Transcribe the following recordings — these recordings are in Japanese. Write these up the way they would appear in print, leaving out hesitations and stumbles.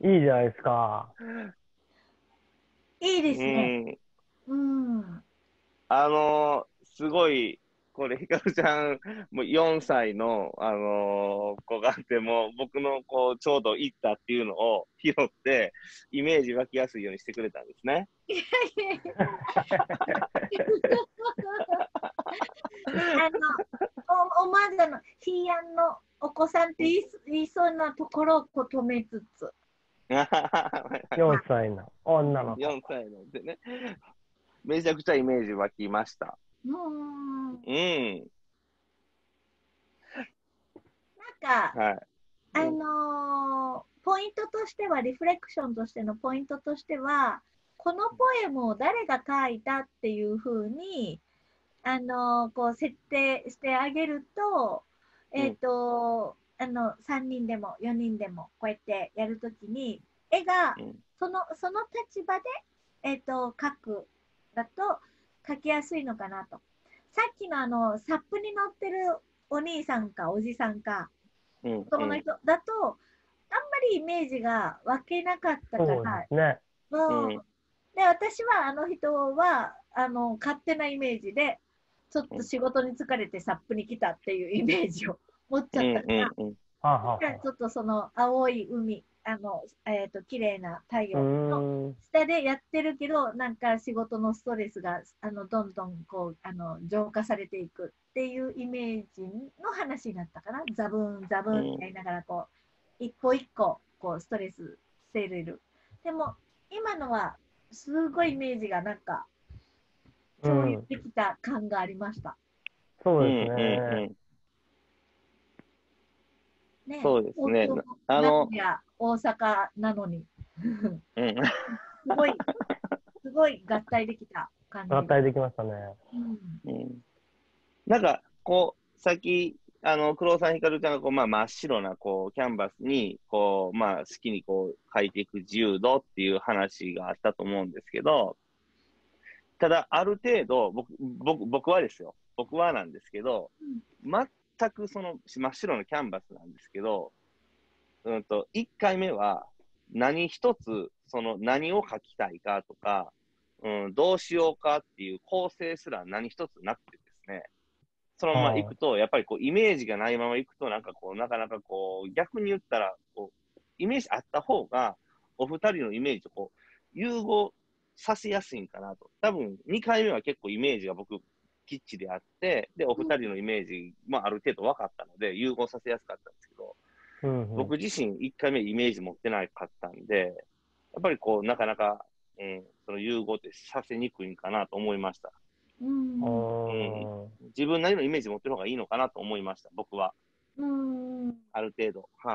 いいじゃないですか。 いいでうすね。 ん。 うん。 すごい、これ、ひかるちゃん、もう4歳の、子があって、もう僕のこう、ちょうど行ったっていうのを拾って、イメージ湧きやすいようにしてくれたんですね。 思わずヒーヤンのお子さんって言いそうなところをこう止めつつ。 4歳の女の子。 4歳のでね、めちゃくちゃイメージ湧きました。 うん。 うん。 なんか、 はい。うん。 ポイントとしては、リフレクションとしてのポイントとしては、このポエムを誰が書いたっていうふうに、こう設定してあげると、 うん。 3人でも4人でもこうやってやるときに、絵がうん。 その立場で、描くだと描きやすいのかなと。さっきのサップに乗ってるお兄さんかおじさんか、 うん。うん。 男の人だと、あんまりイメージが湧けなかったかそうでら、 すね。 うん。 うん。 で、私はあの人は、勝手なイメージで、ちょっうん。 と仕事に疲れてサップに来たっていうイメージを持っちゃったかうん。 ら、 うん。 はあ、はあはあ、 ちょっとその青い海、綺麗な太うー陽のん。 下でやってるけど、なんか仕事のストレスが、どんどんこう、浄化されていくっていうイメージの話だったかな。ザブーン、ザブーンってやりながら、こう、一個一個、こう、ストレス捨てれる。でも、今のは、すごいイメージがなんか、共有うん。 できた感がありました。 そうですうん。うん。うね。 ん。 ね、 そうですね。 東京、 あの、 名古屋、大阪なのに、 うん。 すごい、すごい合体できた感じ。 合体できましたね。 うん。 うん。なんか、こう、さっき、黒沢ひかるちゃんが、こう、まあ、真っ白な、こう、キャンバスに、こう、まあ、好きに、こう、描いていく自由度っていう話があったと思うんですけど、ただ、ある程度、僕はですよ。僕はなんですけど、全くその、真っ白なキャンバスなんですけど、1回目は、何一つ、その、何を描きたいかとか、どうしようかっていう構成すら何一つなくてですね、そのまま行はくと、やっぱりこう、イメージがないまま行くと、なんかこう、なかなかこう、逆に言ったら、こう、イメージあった方が、お二人のイメージとこう、融合させやすいんかなと。多分、2回目は結構イメージが僕、きっちりあって、で、お二人のイメージもある程度分かったので、融合させやすかったんですけど、 い。うんうん。 僕自身1回目イメージ持ってなかったんで、やっぱりこう、なかなか、その融合ってさせにくいんかなと思いました。 うあん。 うん。 ー、 自分なりのイメージ持ってる方がいいのかなと思いました、僕は。 うん。 ある程度。はい。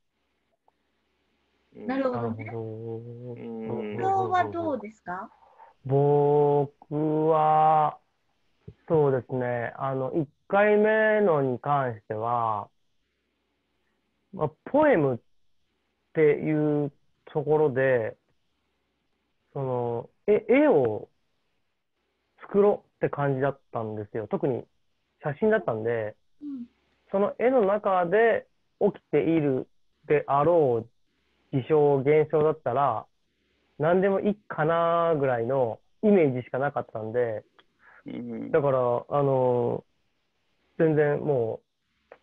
うん。 なるほどね。 なるほど。 ううんう部ん。 んうんうんうん。 長はどうですか？ 僕は、そうですね。1回目のに関しては、まあ、ポエムっていうところで、絵を作ろうって感じだったんですよ。特に写真だったんで、 うん。 その絵の中で起きているであろう事象、現象だったら、何でもいいかなぐらいのイメージしかなかったんで、 うん。 だから、全然もう、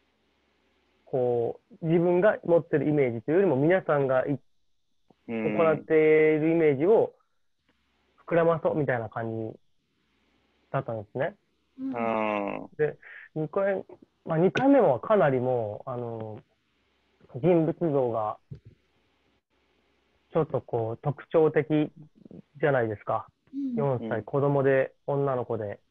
自分が持ってるイメージというよりも、皆さんがう行っん。 ているイメージを膨らまそうみたいな感じだったんですね。 うあん。 あ。 で、2回、まあ、2回目はかなりもう、人物像がちょっと特徴的じゃないですか。 うん。 4歳、 うん。 子供で、女の子で。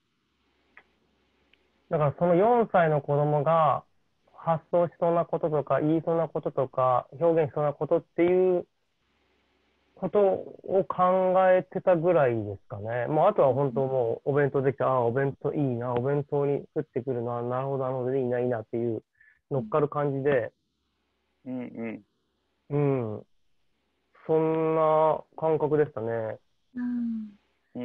だからその4歳の子供が発想しそうなこととか、言いそうなこととか、表現しそうなことっていうことを考えてたぐらいですかね。もうあとは本当もうお弁当できた、ああ、お弁当いいな、お弁当に降ってくるな、なるほど、なるほど、いいな、いいなっていう乗っかる感じで、 うん。うん。 うん、そんな感覚でしたね。 うん。 うん。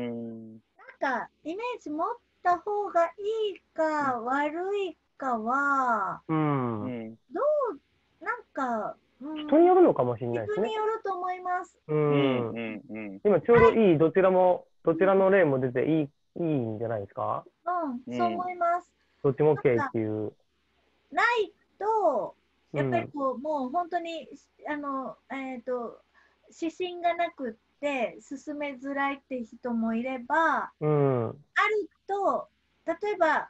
なんか、イメージ持った方がいいか悪いかは、 うん。 どなんか、う人によるうのかもしれないですね。 自分によると思います。 うんうんうん。 今ちょうどいい、どちらの例も出ていいんじゃないですか？ そう思います。 どっちも OK なんかっていう。 ないと、やっぱりうん。 こう、もう本当に、指針がなくって進めづらいって人もいれば、 うん。 あると、例えば、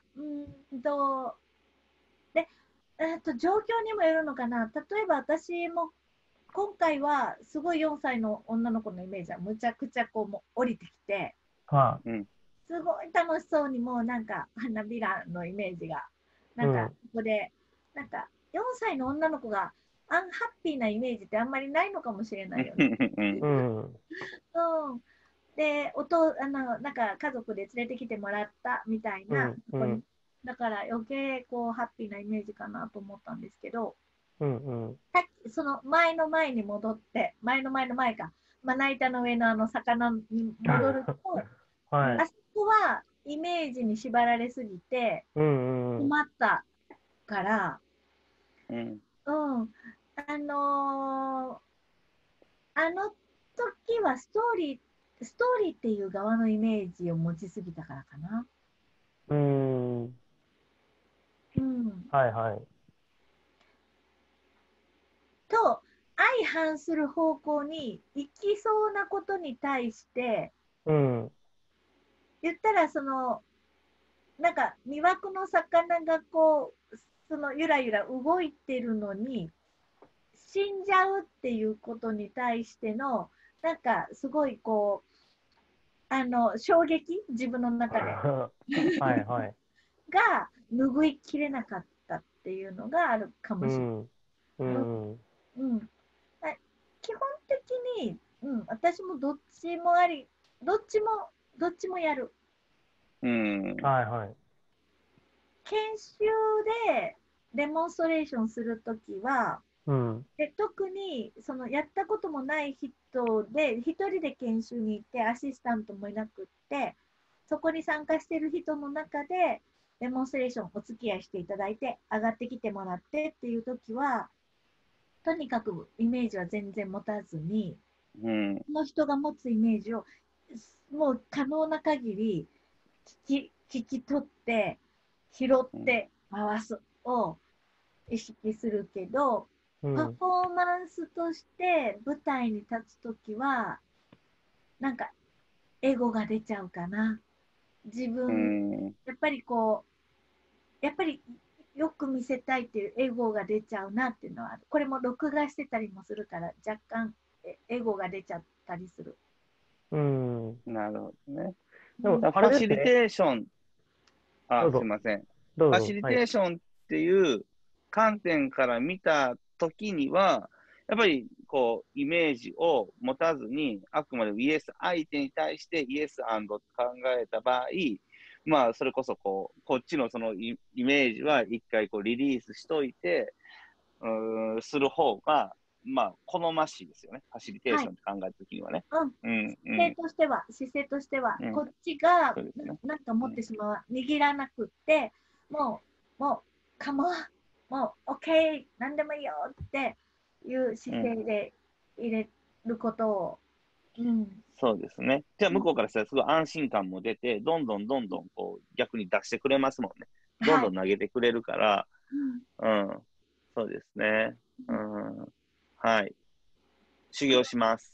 で、状況にもよるのかな。例えば私も今回はすごい4歳の女の子のイメージはむちゃくちゃこうもう降りてきて、 はすごい楽しそうにもうなんか花びらのイメージが、なんかここで、なんか4歳の女の子がハッピーなイメージってあんまりないのかもしれないよね。 うん。 うん。で、なんか家族で連れてきてもらったみたいな、 うん。 だから余計こうハッピーなイメージかなと思ったんですけど、 うん。 さっきその前の前に戻って、前の前の前か、まな板の上のあの魚に戻ると、 はい。 あそこはイメージに縛られすぎてうん。 困ったから、 うん。 あのーあの時はストーリーっていう側のイメージを持ちすぎたからかな。 うん。 うん。 はいはい。 と、相反する方向に行きそうなことに対して、 うん。 言ったらなんか魅惑の魚がこう、ゆらゆら動いてるのに、死んじゃうっていうことに対しての、なんかすごいこう、衝撃、自分の中ではいはい。 が拭いきれなかったっていうのがあるかもしれうん。うない。 ん。 うん。基本的に、私もどっちもあり、どっちも、どっちもやる。 うん。 はいはい。 研修でデモンストレーションするときは、 うん。 特にやったこともない人で、一人で研修に行って、アシスタントもいなくって、そこに参加している人の中で、デモンストレーションお付き合いしていただいて、上がってきてもらってっていうときは、とにかくイメージは全然持たずに、 うん。 その人が持つイメージをもう可能な限り聞き取って拾って回すを意識するけど、パフォーマンスとして舞台に立つときはなんかエゴが出ちゃうかな。自分、やっぱりやっぱりよく見せたいっていうエゴが出ちゃうなっていうのはある。これも録画してたりもするから若干エゴが出ちゃったりする。 なるほどね。 でも、 フあれァシリですね。 テーション、 どうぞ。 すいません。 どうぞ。 ファシリはい。 テーションっていう観点から見たときには、やっぱりこう、イメージを持たずに、あくまでもイエス、相手に対してイエス考えた場合、まあ、それこそこっちのそのイメージは一回リリースしといて、する方が、まあ、好ましいですよね。ファシリテーションって考えたときにはね。 姿勢としては、 うん、 こっちがそうですね。 なんか持ってしまう、握らなくって、もう、カモン、もう、オッケー、なんでもいいよっていう姿勢で入れることを、 そうですね。じゃあ、向こうからしたらすごい安心感も出て、どんどん逆に出してくれますもんね。どんはい。 どん投げてくれるから、うん、そうですね。うん、はい。修行します。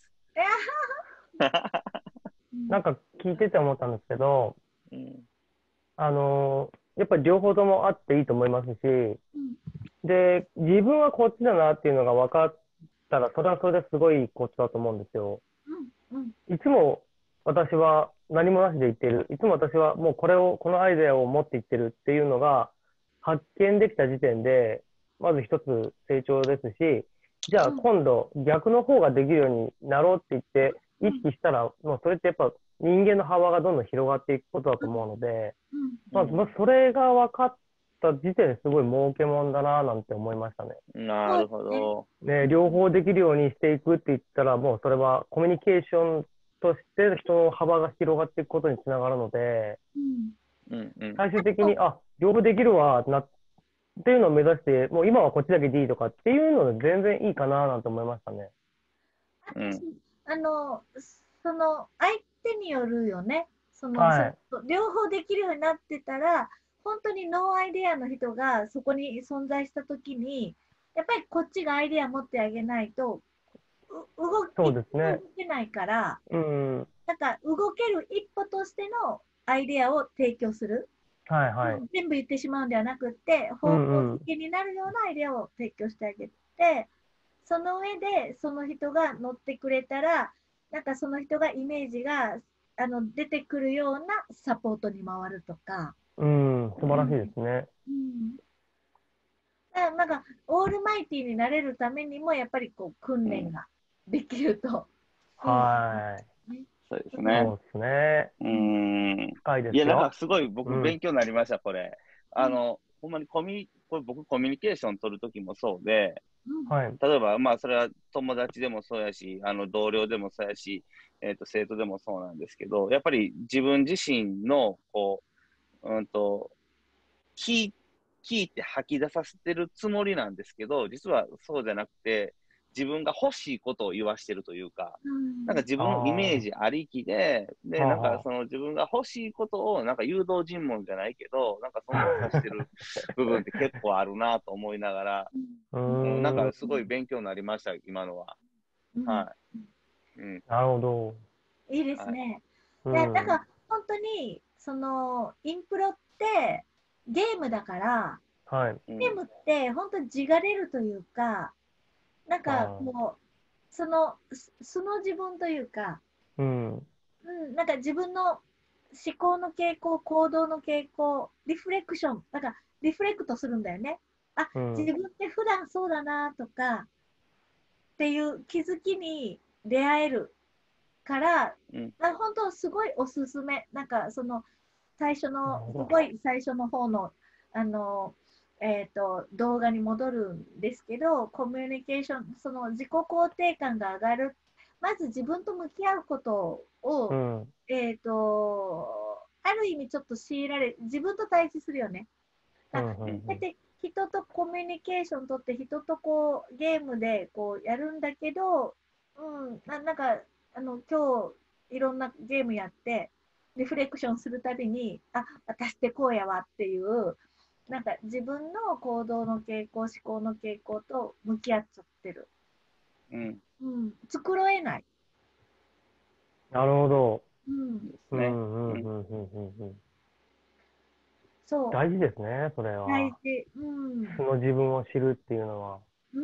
なんか聞いてて思ったんですけど、 うん、 やっぱり両方ともあっていいと思いますし、で、自分はこっちだなっていうのが分かったら、それはそれですごいことだと思うんですよ。いつも私は何もなしで言ってる。いつも私はもうこのアイデアを持っていってるっていうのが発見できた時点で、まず一つ成長ですし、じゃあ今度逆の方ができるようになろうって言って意識したら、もうそれってやっぱ人間の幅がどんどん広がっていくことだと思うので、まずそれが分かった時点ですごい儲けもんだななんて思いましたね。 なるほど。 ね、両方できるようにしていくって言ったら、もうそれはコミュニケーションとして人の幅が広がっていくことにつながるので、最終的に、両方できるわってっていうのを目指して、もう今はこっちだけでいいとかっていうので全然いいかななんて思いましたね。 うんあの、その相手によるよね。 はい。 両方できるようになってたら、本当にノーアイデアの人がそこに存在したときに、やっぱりこっちがアイデア持ってあげないと、 そう一ですね。 歩も動けないから、 うん。 なんか動ける一歩としてのアイデアを提供する。 はいはい。 全部言ってしまうんではなくって、 う方向んうん。 付けになるようなアイデアを提供してあげて、その上でその人が乗ってくれたら、なんかその人がイメージが出てくるようなサポートに回るとか、 うん。素晴らしいうんですね。 うん、なんかオールマイティーになれるためにもやっぱりこう訓うん。 練ができると、うん、 はい。 ね、 そうですね。 そうですね。 うーん。 深いでいや、なんかすよ。 すごいうん。 僕勉強になりました、これ。 うん、 ほんまにこれ僕コミュニケーション取るときもそうで、 うん、 はい。 例えば、まあ、それは友達でもそうやし、同僚でもそうやし、生徒でもそうなんですけど、やっぱり自分自身の、こう、聞い、聞いて吐き出させてるつもりなんですけど、実はそうじゃなくて、自分が欲しいことを言わしてるというか、 うん、 なんか自あ分のイメーあ。 ジありきで、で、なんかはその自分が欲しいことを、なんか誘導尋問じゃないけど、なんかそんなんさしてる部分って結構あるなと思いながら、 あ。ううん、なんーん。 かすごい勉強になりました、今のは。 うん、 はい。うん。 なるほど。 いいですはい。 ね。 ういや、だかん。 ら本当に、インプロってゲームだから、 はい。 うん。 ゲームって本当に地が出るというか、なんかああ。 こう、素の自分というか、 うん。 なんか自分の思考の傾向、行動の傾向、リフレクション、だからリフレクトするんだよね。あ、 うん。 自分って普段そうだなとかっていう気づきに出会えるから、 うん。 本当すごいおすすめ。なんかすなるほど。 ごい最初の方の、あの、動画に戻るんですけど、コミュニケーション、その自己肯定感が上がる。まず自分と向き合うことを、 うん。 ある意味ちょっと強いられ、自分と対峙するよね。あ、 うん。うん。 うん。 うん。 だって人とコミュニケーション取って人とこうゲームでこうやるんだけど、なんか今日いろんなゲームやってリフレクションするたびに、あ、私ってこうやわっていう、なんか自分の行動の傾向、思考の傾向と向き合っちゃってる。 うん。 繕えない。 なるほど。 うん、 ですうん。 ね。 うん。 うん。 うん。うん。うん。うん。 そ大事ですね、それう、大は。 事。 素の自分を知るっていうのは。 うん。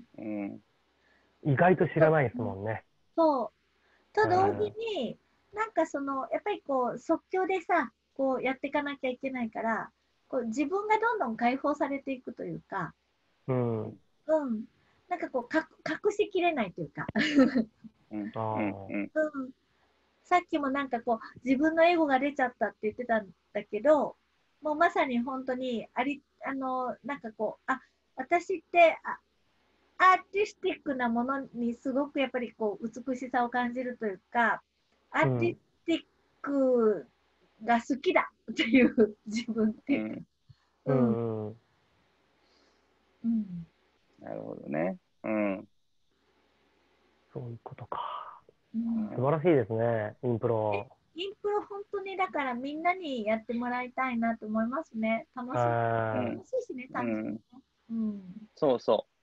うん。 意外と知らないですもんね。 そう。とう同時ん。 に、なんかやっぱりこう、即興でさ、こうやっていかなきゃいけないから、こう自分がどんどん解放されていくというか、 うん。 うん。なんかこう、隠しきれないというか、 うん。 あうん。 あ。 うん。 うん。さっきもなんかこう、自分のエゴが出ちゃったって言ってたんだけど、もうまさに本当に、なんかこう、私って、アーティスティックなものにすごくやっぱりこう美しさを感じるというか、アーティスうん。 ティックが好きだっていう自分っていうか、 うん。 ううん、 ん。うん。 うん、 なるほどね。うん。 そういうことか。 うん。 素晴らしいですね、インプえ、 ロ。 インプロ本当にだからみんなにやってもらいたいなと思いますね。 うはん。 楽しいしね、単純にうん。 ね。うん。 そうそ